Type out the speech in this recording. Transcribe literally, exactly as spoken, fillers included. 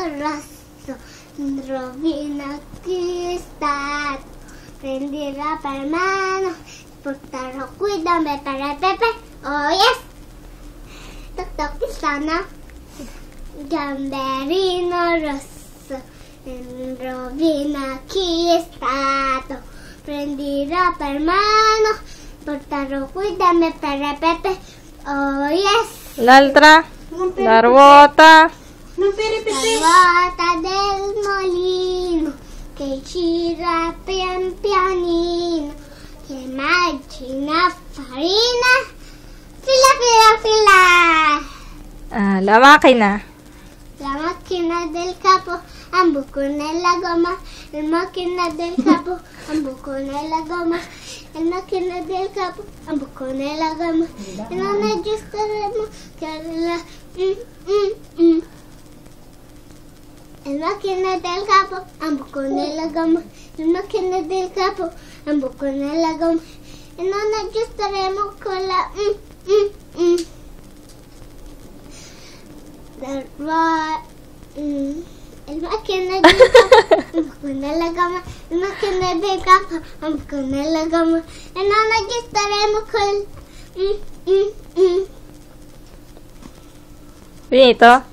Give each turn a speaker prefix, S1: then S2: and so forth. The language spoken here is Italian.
S1: rosso, rovina acquistato. Prenderò per mano, porterò qui da me per Pepe. Oh yes! Toc toc chi sono? Gamberino rosso, rovina chi è stato. Prenderò per mano, porterò qui da me per Pepe. Oh yes!
S2: L'altra? La ruota.
S1: La ruota del molino che gira pian pianino, che macina farina, fila fila fila.
S2: Ah, la macchina.
S1: La macchina del capo, un buco nella gomma. La macchina del capo, un buco nella gomma. La macchina del capo, un buco nella gomma. E non aggiusteremo che la... Mm, mm, mm. La macchina del capo, un buco nella gomma. La macchina del capo, un buco nella gomma. E non aggiusteremo con la... Mm, mm, mm. La ruota... Mm. La macchina del capo, un buco nella gomma. La macchina del capo, un buco nella gomma. E non aggiusteremo con... Mm, mm, mm.
S2: Finito?